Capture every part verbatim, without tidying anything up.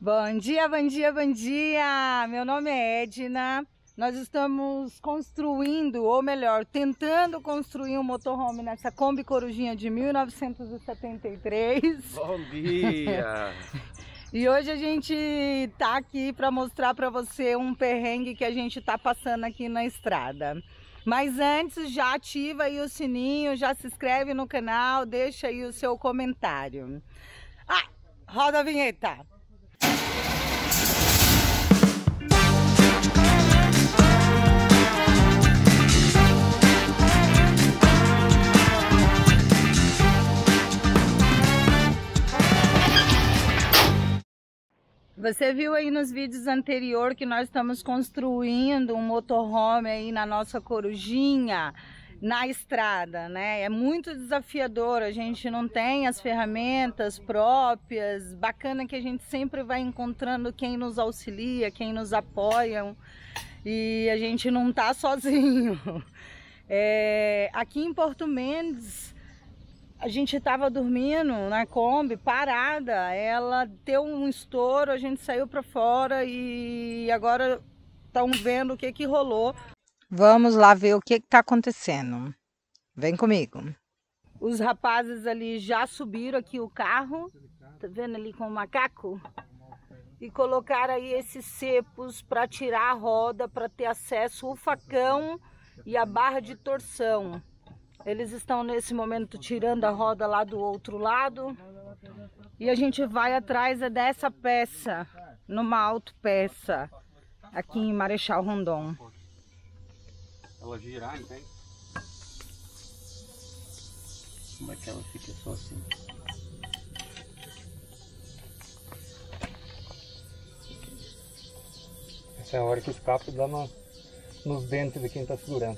Bom dia, bom dia, bom dia! Meu nome é Edna. Nós estamos construindo, ou melhor, tentando construir um motorhome nessa Kombi Corujinha de mil novecentos e setenta e três. Bom dia! E hoje a gente tá aqui para mostrar para você um perrengue que a gente tá passando aqui na estrada. Mas antes, já ativa aí o sininho, já se inscreve no canal, deixa aí o seu comentário. Ah, roda a vinheta! Você viu aí nos vídeos anteriores que nós estamos construindo um motorhome aí na nossa Corujinha, na estrada, né? É muito desafiador, a gente não tem as ferramentas próprias. Bacana que a gente sempre vai encontrando quem nos auxilia, quem nos apoia, e a gente não tá sozinho. É, aqui em Porto Mendes, a gente estava dormindo na Kombi, parada, ela deu um estouro, a gente saiu para fora e agora estão vendo o que que rolou. Vamos lá ver o que está acontecendo. Vem comigo. Os rapazes ali já subiram aqui o carro, tá vendo ali com o macaco? E colocaram aí esses cepos para tirar a roda, para ter acesso ao facão e a barra de torção. Eles estão nesse momento tirando a roda lá do outro lado. E a gente vai atrás dessa peça, numa autopeça, aqui em Marechal Rondon. Ela girar, entende? Como é que ela fica só assim? Essa é a hora que o escape dá no, nos dentes de quem está segurando.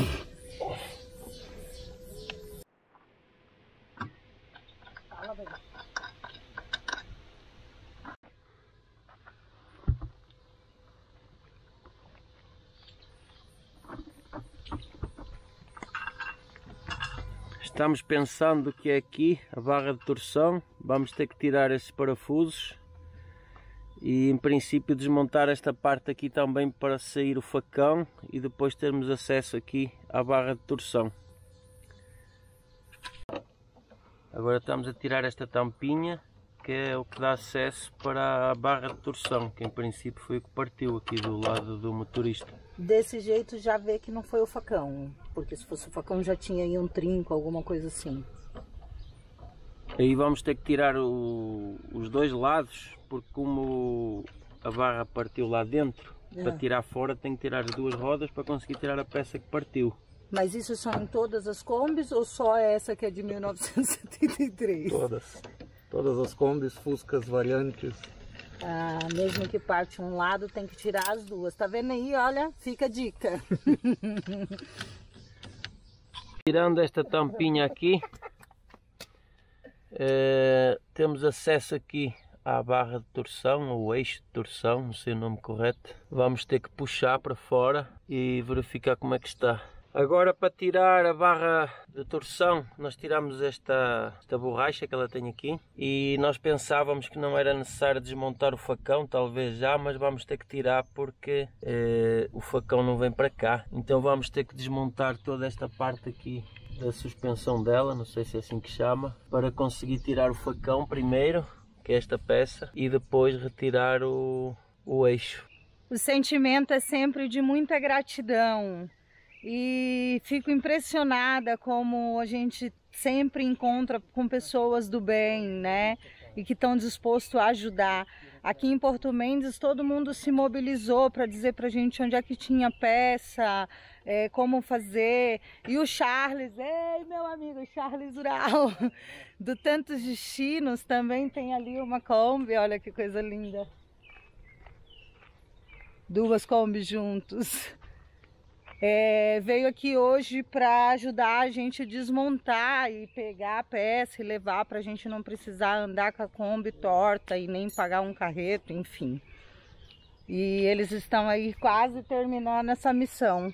Estamos pensando que é aqui a barra de torção. Vamos ter que tirar esses parafusos e em princípio desmontar esta parte aqui também para sair o facão e depois termos acesso aqui à barra de torção. Agora estamos a tirar esta tampinha, que é o que dá acesso para a barra de torção, que em princípio foi o que partiu aqui do lado do motorista. Desse jeito já vê que não foi o facão, porque se fosse o facão já tinha aí um trinco, alguma coisa assim. Aí vamos ter que tirar o, os dois lados, porque como a barra partiu lá dentro, é. Para tirar fora tem que tirar as duas rodas para conseguir tirar a peça que partiu. Mas isso são em todas as Kombis ou só essa que é de mil novecentos e setenta e três? Todas. Todas as Kombis, Fuscas, variantes. Ah, mesmo que parte um lado, tem que tirar as duas. Tá vendo aí? Olha, fica a dica. Tirando esta tampinha aqui, é, temos acesso aqui à barra de torção, ou eixo de torção, não sei o nome correto. Vamos ter que puxar para fora e verificar como é que está. Agora, para tirar a barra de torção, nós tiramos esta, esta borracha que ela tem aqui e nós pensávamos que não era necessário desmontar o facão, talvez já, mas vamos ter que tirar porque eh, o facão não vem para cá. Então vamos ter que desmontar toda esta parte aqui da suspensão dela, não sei se é assim que chama, para conseguir tirar o facão primeiro, que é esta peça, e depois retirar o, o eixo. O sentimento é sempre de muita gratidão. E fico impressionada como a gente sempre encontra com pessoas do bem, né? E que estão dispostos a ajudar. Aqui em Porto Mendes todo mundo se mobilizou para dizer pra gente onde é que tinha peça, é, como fazer. E o Charles, ei meu amigo Charles Ural, do Tantos Destinos, também tem ali uma Kombi, olha que coisa linda. Duas Kombi juntos. É, veio aqui hoje para ajudar a gente a desmontar e pegar a peça e levar para a gente não precisar andar com a Kombi torta e nem pagar um carreto, enfim. E eles estão aí quase terminando essa missão.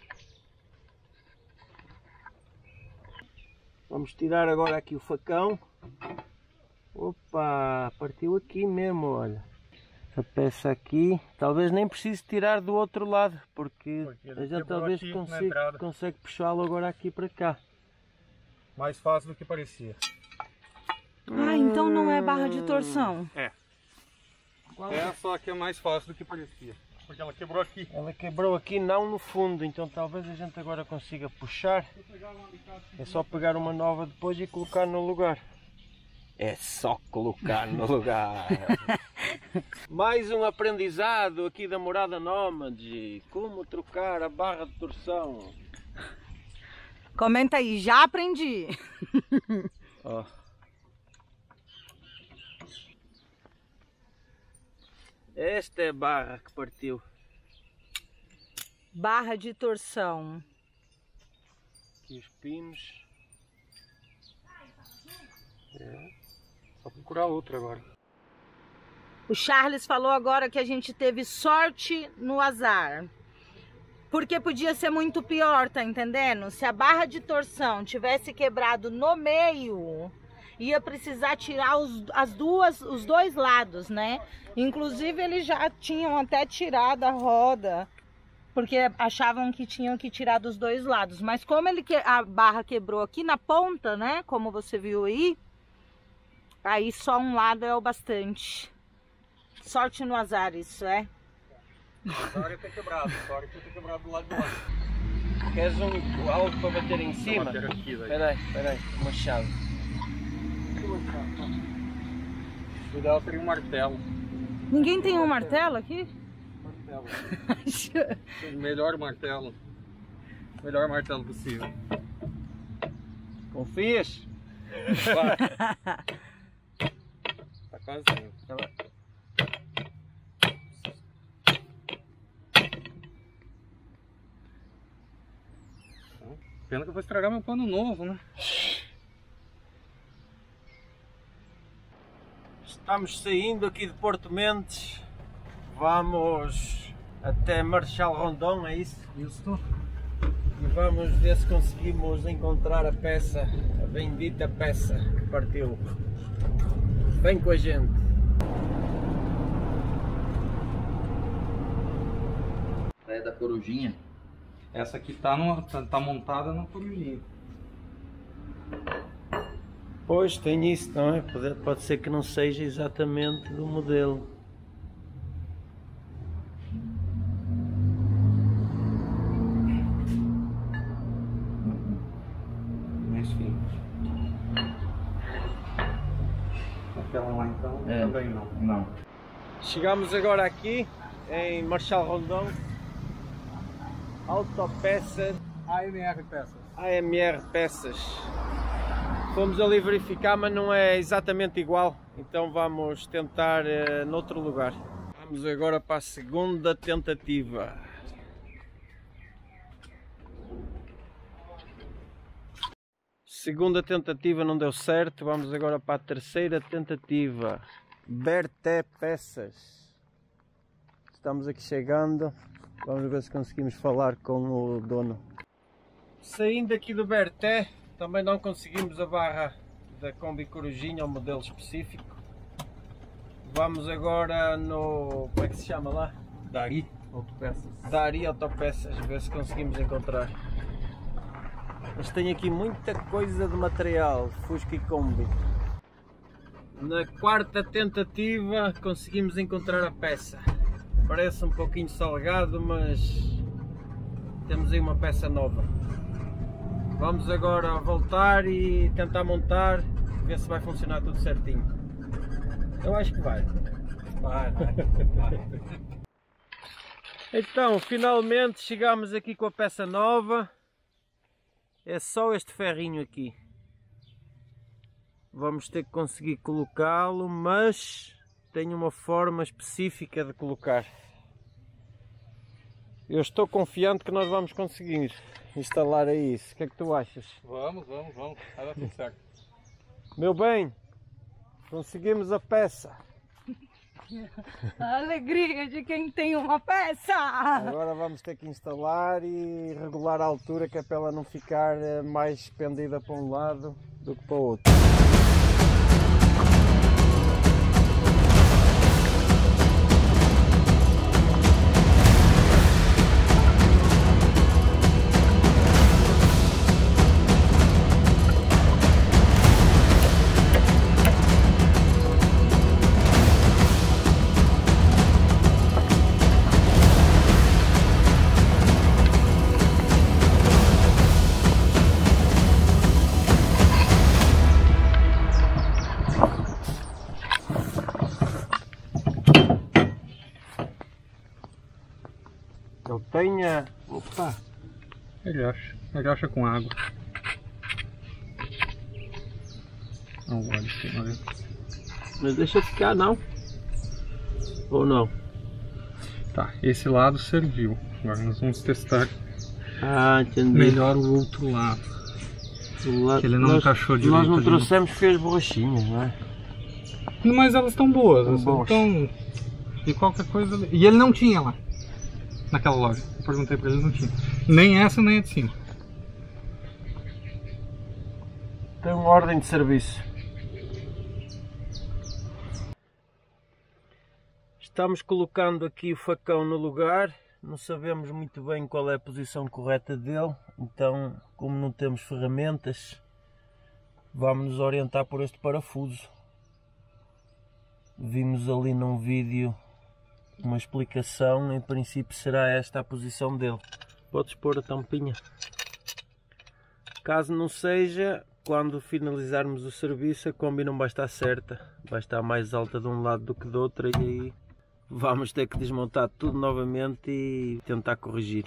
Vamos tirar agora aqui o facão. Opa, partiu aqui mesmo, olha. Essa peça aqui, talvez nem precise tirar do outro lado, porque, porque a gente talvez consiga, consegue puxá-lo agora aqui para cá. Mais fácil do que parecia. Ah, então não é barra de torção. É. É, só que é mais fácil do que parecia. Porque ela quebrou aqui. Ela quebrou aqui, não no fundo, então talvez a gente agora consiga puxar. É só pegar uma nova depois e colocar no lugar. É só colocar no lugar. Mais um aprendizado aqui da Morada Nómade. Como trocar a barra de torção. Comenta aí, já aprendi. Ó. Esta é a barra que partiu. Barra de torção. Aqui os pinos. É. Só procurar outra agora. O Charles falou agora que a gente teve sorte no azar. Porque podia ser muito pior, tá entendendo? Se a barra de torção tivesse quebrado no meio, ia precisar tirar os, as duas, os dois lados, né? Inclusive eles já tinham até tirado a roda, porque achavam que tinham que tirar dos dois lados. Mas como ele que, a barra quebrou aqui na ponta, né? Como você viu aí, aí só um lado é o bastante. Sorte no azar, isso é? Agora ter quebrado, agora ter quebrado do lado do lado. Queres um, algo para bater em cima? Bater aqui, espera aí, espera aí, uma chave. O ideal seria um martelo. Ninguém tem um martelo aqui? Martelo. O melhor martelo. O melhor martelo possível. Confias? Vai. Tá quase indo. Pena que eu vou estragar meu pano novo, né? Estamos saindo aqui de Porto Mendes. Vamos até Marechal Rondon, é isso? Isso. E vamos ver se conseguimos encontrar a peça, a bendita peça que partiu. Vem com a gente. Praia da Corujinha. Essa aqui tá, numa, tá, tá montada na corujinha. Pois, tem isso, não é? Pode, pode ser que não seja exatamente do modelo. Enfim. Aquela lá então, É, também não. Não. Chegamos agora aqui em Marechal Rondon. Autopeças A M R Peças. A M R Peças. Fomos ali verificar, mas não é exatamente igual, então vamos tentar uh, noutro lugar. Vamos agora para a segunda tentativa. Segunda tentativa não deu certo, vamos agora para a terceira tentativa. Berté Peças. Estamos aqui chegando. Vamos ver se conseguimos falar com o dono. Saindo aqui do Berté, também não conseguimos a barra da Kombi Corujinha, um modelo específico. Vamos agora no... como é que se chama lá? Dari Autopeças. Dari Autopeças, ver se conseguimos encontrar. Mas tem aqui muita coisa de material, Fusca e Kombi. Na quarta tentativa conseguimos encontrar a peça. Parece um pouquinho salgado, mas temos aí uma peça nova. Vamos agora voltar e tentar montar, ver se vai funcionar tudo certinho. Eu acho que vai. Vai, vai, vai. Então, finalmente chegamos aqui com a peça nova. É só este ferrinho aqui. Vamos ter que conseguir colocá-lo, mas tem uma forma específica de colocar. Eu estou confiante que nós vamos conseguir instalar aí isso. O que é que tu achas? Vamos, vamos, vamos. Vai dar tudo certo. Meu bem, conseguimos a peça. A alegria de quem tem uma peça! Agora vamos ter que instalar e regular a altura, que é para ela não ficar mais pendida para um lado do que para o outro. Ele tenha... Opa! Ele acha. Ele acha com água. Não, olha aqui, olha. Mas deixa ficar, não? Ou não? Tá, esse lado serviu. Agora nós vamos testar Ah, entendi. melhor o outro lado. O lado... Que ele não nós, encaixou direito. Nós não ali, trouxemos porque as borrachinhas, não é? mas elas estão boas, elas boas. estão... E qualquer coisa... E ele não tinha lá. Naquela loja. Eu perguntei pra ele, não tinha. Nem essa, nem a de cima. Tem uma ordem de serviço. Estamos colocando aqui o facão no lugar. Não sabemos muito bem qual é a posição correta dele. Então, como não temos ferramentas, vamos nos orientar por este parafuso. Vimos ali num vídeo uma explicação. Em princípio será esta a posição dele. Podes pôr a tampinha. Caso não seja, quando finalizarmos o serviço, a Kombi não vai estar certa, vai estar mais alta de um lado do que do outro, e aí vamos ter que desmontar tudo novamente e tentar corrigir.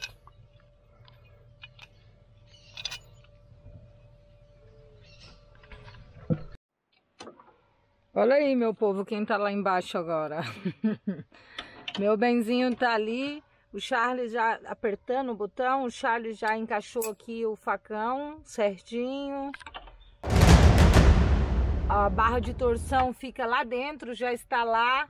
Olha aí, meu povo, quem tá lá embaixo agora. Meu benzinho tá ali. O Charles já apertando o botão, o Charles já encaixou aqui o facão certinho. A barra de torção fica lá dentro, já está lá.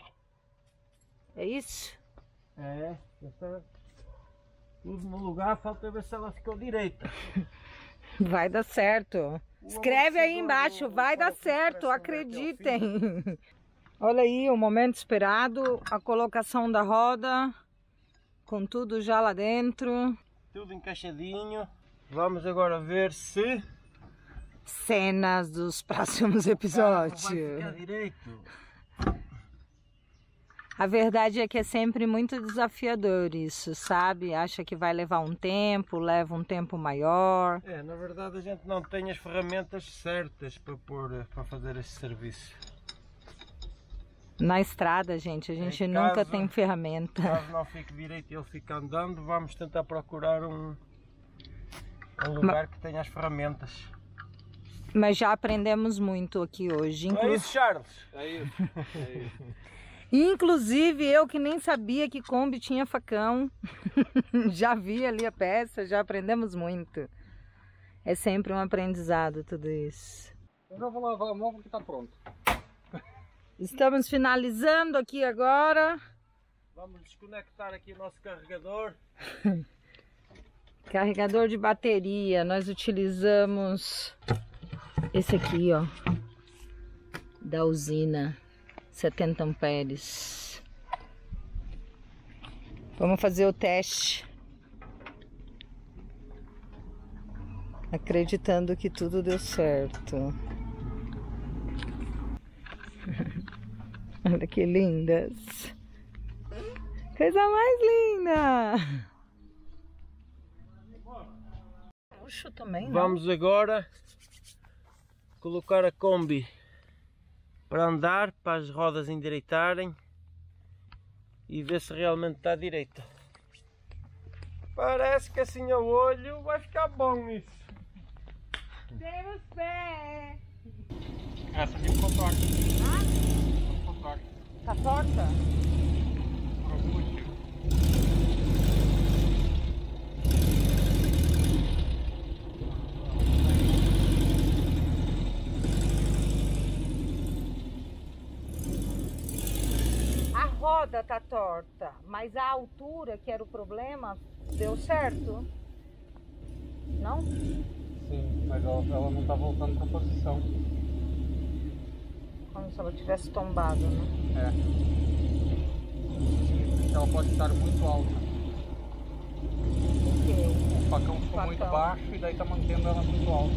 É isso? É, está tudo no lugar, falta ver se ela ficou direita. Vai dar certo. Escreve aí embaixo, vai dar certo, acreditem. Olha aí o momento esperado, a colocação da roda. Com tudo já lá dentro. Tudo encaixadinho. Vamos agora ver se... Cenas dos próximos episódios. Vai ficar direito. A verdade é que é sempre muito desafiador isso, sabe? Acha que vai levar um tempo, leva um tempo maior. É, na verdade a gente não tem as ferramentas certas para, pôr, para fazer esse serviço. Na estrada, gente, a gente Em nunca caso- tem ferramenta. Caso não fique direito e ele fique andando, vamos tentar procurar um, um lugar que tenha as ferramentas. Mas já aprendemos muito aqui hoje. Não Inclu- é isso, Charles? É isso. É isso. Inclusive eu que nem sabia que Kombi tinha facão. Já vi ali a peça, já aprendemos muito. É sempre um aprendizado tudo isso. Eu já vou lavar a mão porque tá pronto. Estamos finalizando aqui agora. Vamos desconectar aqui o nosso carregador. Carregador de bateria. Nós utilizamos esse aqui, ó, da usina, setenta amperes. Vamos fazer o teste. Acreditando que tudo deu certo. Olha que lindas. Coisa mais linda. Puxo também, não? Vamos agora colocar a Kombi para andar, para as rodas endireitarem e ver se realmente está direita. Parece que assim ao olho vai ficar bom isso. Temos fé. Essa aqui ficou torta. Ah, Ficou torta. tá torta? Por algum motivo. A roda tá torta, mas a altura, que era o problema, deu certo? Não? Sim, mas ela, ela não tá voltando pra posição. Como se ela tivesse tombado, né? É. Significa que ela pode estar muito alta. Porque O facão ficou Facão. muito baixo e daí tá mantendo ela muito alta.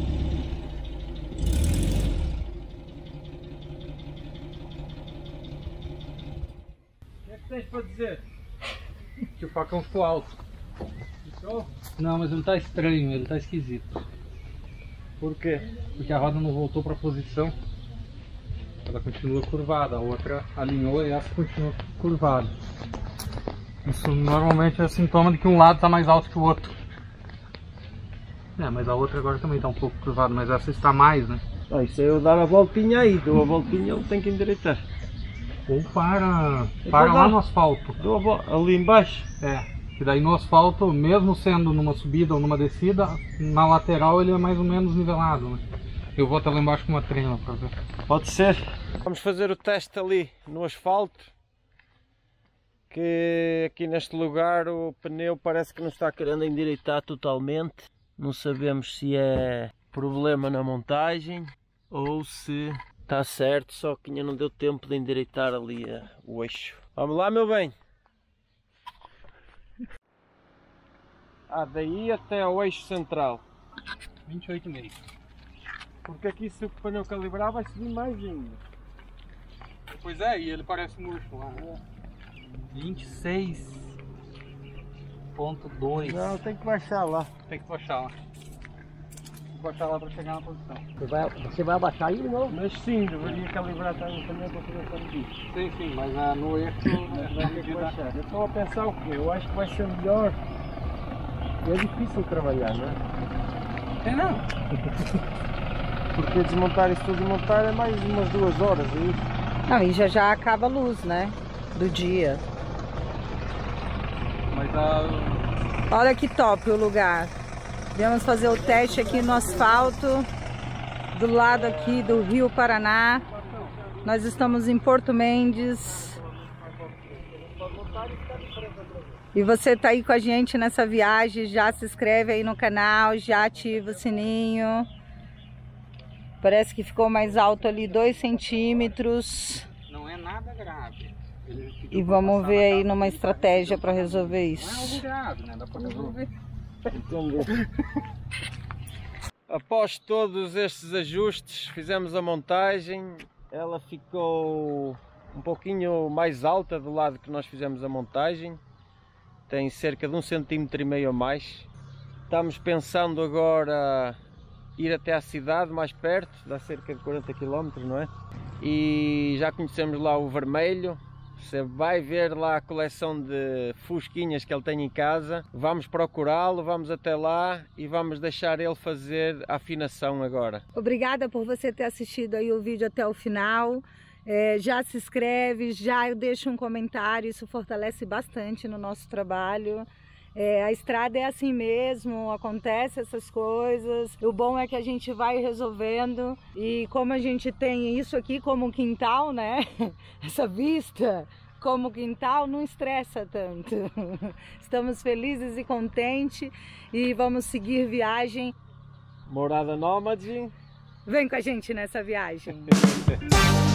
O que é que tens para dizer? Que o facão ficou alto. Ficou? Não, mas ele tá estranho, ele tá esquisito. Por quê? Porque a roda não voltou pra posição. Ela continua curvada, a outra alinhou e essa continua curvada. Isso normalmente é sintoma de que um lado está mais alto que o outro. É, mas a outra agora também está um pouco curvada, mas essa está mais, né? Ah, isso é eu dar a voltinha aí, dou a voltinha, ele tem que endireitar. Ou para, Eu para vou lá dar. no asfalto. Dou a vol- ali embaixo. É, que daí no asfalto, mesmo sendo numa subida ou numa descida, na lateral ele é mais ou menos nivelado, né? Eu vou até lá embaixo com uma trena para ver. Pode ser. Vamos fazer o teste ali no asfalto. Que aqui neste lugar o pneu parece que não está querendo endireitar totalmente. Não sabemos se é problema na montagem ou se está certo, só que ainda não deu tempo de endireitar ali uh, o eixo. Vamos lá, meu bem. Ah, daí até ao eixo central. vinte e oito e meio. Porque aqui se o pneu calibrar vai subir mais ainda. Pois é, e ele parece murcho lá. vinte e seis ponto dois. Não, tem que baixar lá. Tem que baixar lá. Tem que baixar lá para chegar na posição. Você vai, você vai abaixar aí de novo? Mas sim, deveria calibrar também o pneu para poder sair. Sim, sim, mas ah, no eixo Vai ter que baixar. Eu estou a pensar o quê? Eu acho que vai ser melhor. É difícil trabalhar, não é? É não. Porque desmontar isso tudo e montar é mais umas duas horas aí. Não, e já já acaba a luz, né? Do dia. Mas a. Olha que top o lugar. Vamos fazer o teste aqui no asfalto, do lado aqui do Rio Paraná. Nós estamos em Porto Mendes. E você está aí com a gente nessa viagem, já se inscreve aí no canal, já ativa o sininho. Parece que ficou mais alto ali dois centímetros. Não é nada grave. E vamos ver aí numa estratégia para resolver Não é isso. algo grave, né? Dá para resolver. Entendeu? Após todos estes ajustes, fizemos a montagem. Ela ficou um pouquinho mais alta do lado que nós fizemos a montagem. Tem cerca de um centímetro e meio a mais. Estamos pensando agora ir até à cidade mais perto, dá cerca de quarenta quilómetros, não é? E já conhecemos lá o vermelho. Você vai ver lá a coleção de fusquinhas que ele tem em casa. Vamos procurá-lo, vamos até lá e vamos deixar ele fazer a afinação agora. Obrigada por você ter assistido aí o vídeo até o final. É, já se inscreve, já deixa um comentário, isso fortalece bastante no nosso trabalho. É, a estrada é assim mesmo, acontece essas coisas. O bom é que a gente vai resolvendo e como a gente tem isso aqui como quintal, né? Essa vista como quintal não estressa tanto. Estamos felizes e contentes e vamos seguir viagem. Morada Nómade. Vem com a gente nessa viagem.